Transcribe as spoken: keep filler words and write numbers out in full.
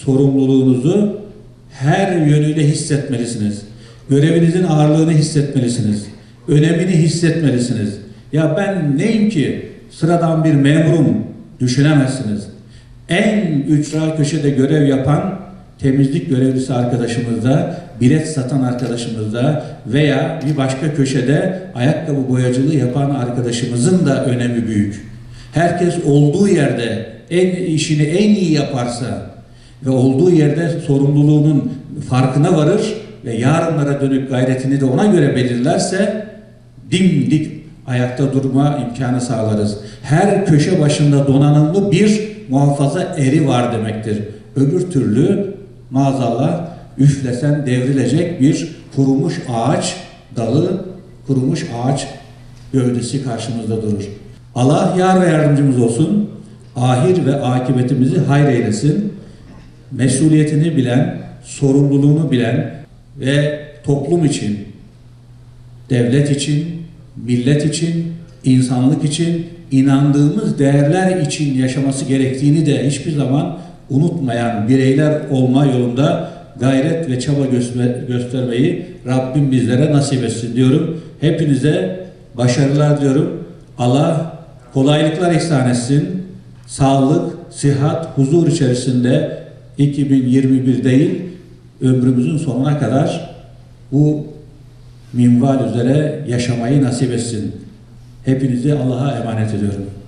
sorumluluğunuzu her yönüyle hissetmelisiniz. Görevinizin ağırlığını hissetmelisiniz. Önemini hissetmelisiniz. Ya ben neyim ki? Sıradan bir memurum düşünemezsiniz. En ücra köşede görev yapan temizlik görevlisi arkadaşımızda, bilet satan arkadaşımızda veya bir başka köşede ayakkabı boyacılığı yapan arkadaşımızın da önemi büyük. Herkes olduğu yerde en işini en iyi yaparsa ve olduğu yerde sorumluluğunun farkına varır ve yarınlara dönük gayretini de ona göre belirlerse dimdik ayakta durma imkanı sağlarız. Her köşe başında donanımlı bir muhafaza eri var demektir. Öbür türlü maazallah üflesen devrilecek bir kurumuş ağaç dalı, kurumuş ağaç gövdesi karşımızda durur. Allah yar ve yardımcımız olsun. Ahir ve akıbetimizi hayır eylesin. Mesuliyetini bilen, sorumluluğunu bilen ve toplum için, devlet için, millet için, insanlık için, inandığımız değerler için yaşaması gerektiğini de hiçbir zaman unutmayan bireyler olma yolunda gayret ve çaba göstermeyi Rabbim bizlere nasip etsin diyorum. Hepinize başarılar diyorum. Allah kolaylıklar ihsan etsin. Sağlık, sıhhat, huzur içerisinde iki bin yirmi bir değil, ömrümüzün sonuna kadar bu minval üzere yaşamayı nasip etsin. Hepinizi Allah'a emanet ediyorum.